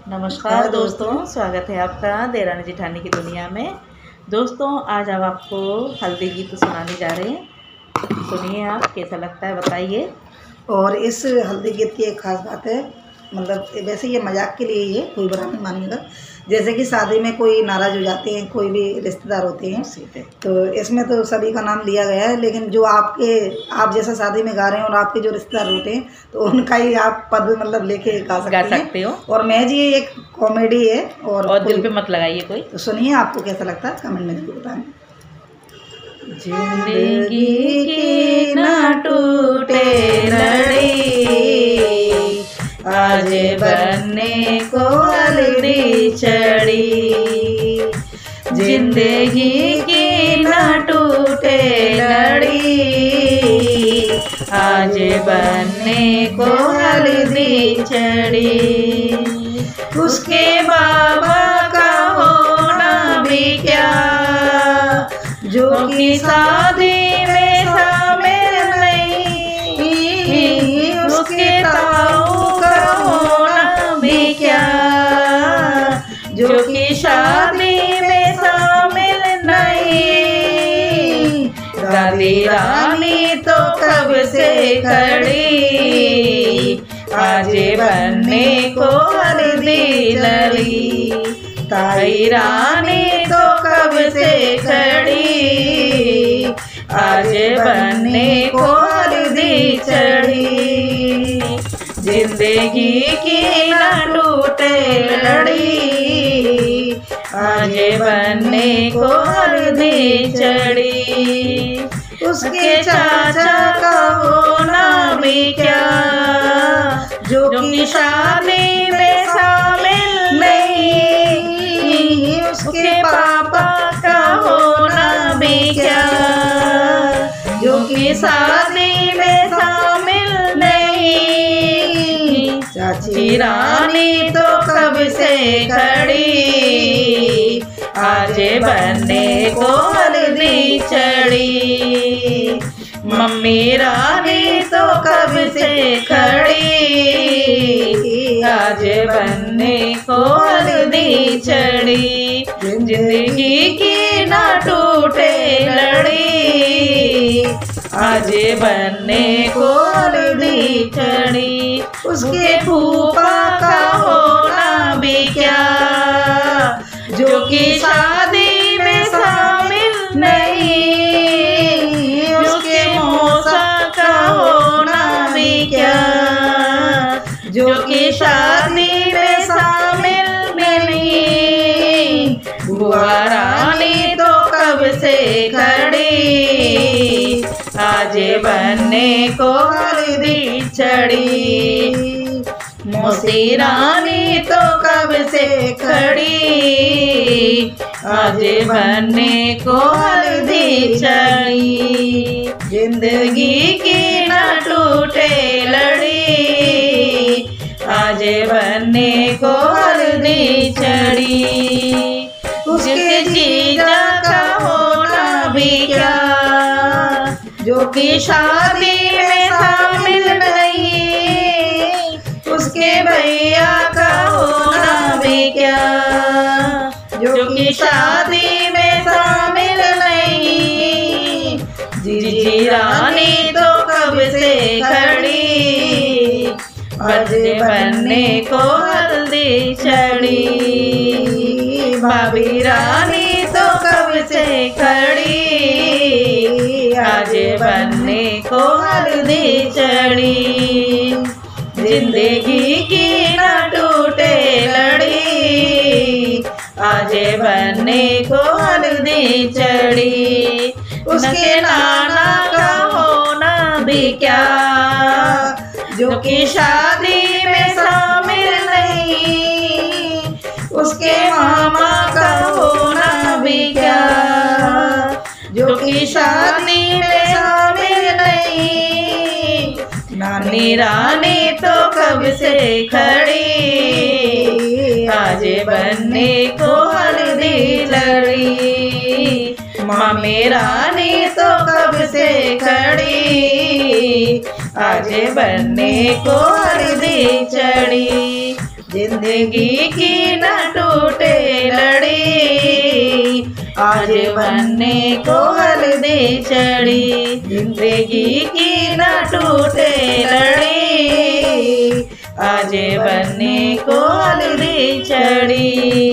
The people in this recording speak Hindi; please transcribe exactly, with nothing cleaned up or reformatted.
नमस्कार दोस्तों, स्वागत है आपका देरानी जेठानी की दुनिया में। दोस्तों, आज अब आपको हल्दी गीत सुनाने जा रहे हैं। सुनिए, आप कैसा लगता है बताइए। और इस हल्दी गीत की एक खास बात है, मतलब वैसे ये मजाक के लिए ही है, कोई बुरा नहीं मानिएगा। जैसे कि शादी में कोई नाराज़ हो जाते हैं, कोई भी रिश्तेदार होते हैं, तो इसमें तो सभी का नाम लिया गया है, लेकिन जो आपके आप जैसा शादी में गा रहे हैं और आपके जो रिश्तेदार होते हैं तो उनका ही आप पद मतलब लेके गा सकते, गा सकते हो। और मैं जी एक कॉमेडी है और, और दिल पे मत लगाइए कोई। तो सुनिए, आपको कैसा लगता है कमेंट में जरूर बताएं। जिंदगी की ना टूटे लड़ी, आज बनने को हल्दी चढ़ी। जिंदगी की ना टूटे लड़ी, आज बनने को हल्दी चढ़ी। उसके बाबा का होना भी क्या, जो कि शादी में शामिल नहीं। उसके ताऊ का होना भी क्या, जो कि शादी में शामिल नहीं। दादी रानी तो कब से खड़ी, आज बनने को हल्दी लड़ी। ताई रानी तो कब से खड़ी, आज बनने को हल्दी चढ़ी। जिंदगी की ना टूटे लड़ी, आज बनने को हल्दी चढ़ी। उसके चाचा का होना भी क्या, जो कि शादी में शामिल नहीं। उसके पापा का होना भी क्या, जो कि शादी में शामिल नहीं। चाची रानी तो कब से खड़ी, आज बनने को हल्दी चढ़ी। मम्मी रानी तो कब से खड़ी, आज बनने को हल्दी चढ़ी। जिंदगी की ना टूटे लड़ी, आज बनने को हल्दी चढ़ी। उसके फूफा का होना भी क्या, जो कि शादी में शामिल नहीं। उसके मौसा का होना भी क्या, जो कि शादी में शामिल नहीं। बुआ रानी तो कब से खड़ी, आज बनने को हल्दी चढ़ी। मौसी रानी तो कब से खड़ी, आज बनने को हल्दी चढ़ी। जिंदगी की ना टूटे लड़ी, आज बनने को हल्दी चढ़ी। उसके जीजा का होना भी क्या, जो कि शादी में शामिल नहीं। उसके भैया का होना भी क्या, जो कि शादी में शामिल नहीं। जीजी रानी तो कब से खड़ी, आज बनने को हल्दी चढ़ी। भाभी रानी तो कब से खड़ी, आज बनने को हल्दी चढ़ी। जिंदगी की ना टूटे लड़ी, आज बनने को हल्दी चढ़ी। उसके नाना का होना भी क्या, जो कि शादी में शामिल नहीं। उसके मामा का होना भी क्या, जो कि शादी में शामिल नहीं। नानी रानी तो कब से खड़ी, आज बनने को हल्दी लड़ी। मामी रानी तो कब से खड़ी, आज बनने को हल्दी चढ़ी। जिंदगी की न टूटे लड़ी, आज बनने को हल्दी चढ़ी। जिंदगी की न टूटे लड़ी, आज बनने को हल्दी चढ़ी।